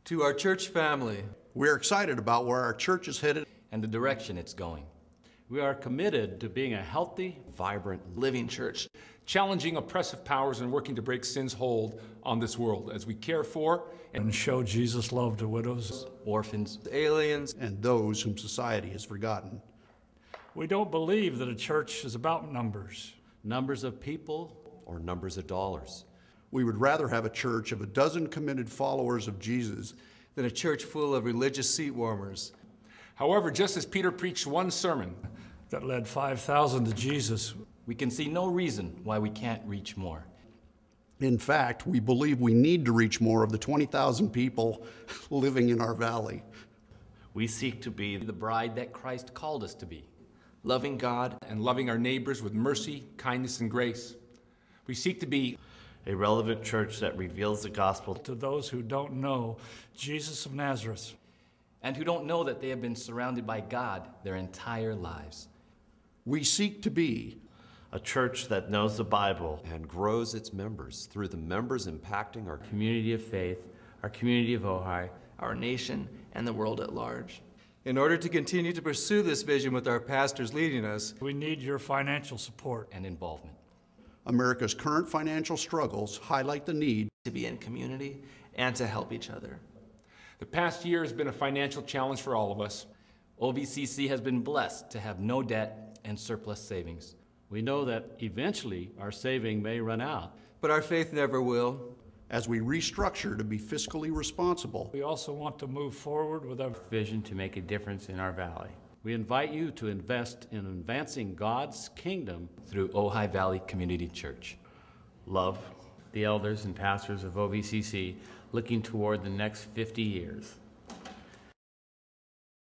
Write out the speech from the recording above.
To our church family, we're excited about where our church is headed and the direction it's going. We are committed to being a healthy, vibrant, living church, challenging oppressive powers and working to break sin's hold on this world as we care for and show Jesus' love to widows, orphans, aliens, and those whom society has forgotten. We don't believe that a church is about numbers. Numbers of people or numbers of dollars. We would rather have a church of a dozen committed followers of Jesus than a church full of religious seat warmers. However, just as Peter preached one sermon that led 5,000 to Jesus, we can see no reason why we can't reach more. In fact, we believe we need to reach more of the 20,000 people living in our valley. We seek to be the bride that Christ called us to be, loving God and loving our neighbors with mercy, kindness, and grace. We seek to be a relevant church that reveals the gospel to those who don't know Jesus of Nazareth and who don't know that they have been surrounded by God their entire lives. We seek to be a church that knows the Bible and grows its members through the members impacting our community of faith, our community of Ojai, our nation, and the world at large. In order to continue to pursue this vision with our pastors leading us, we need your financial support and involvement. America's current financial struggles highlight the need to be in community and to help each other. The past year has been a financial challenge for all of us. OVCC has been blessed to have no debt and surplus savings. We know that eventually our saving may run out. But our faith never will. As we restructure to be fiscally responsible, we also want to move forward with our vision to make a difference in our valley. We invite you to invest in advancing God's kingdom through Ojai Valley Community Church. Love the elders and pastors of OVCC looking toward the next 50 years.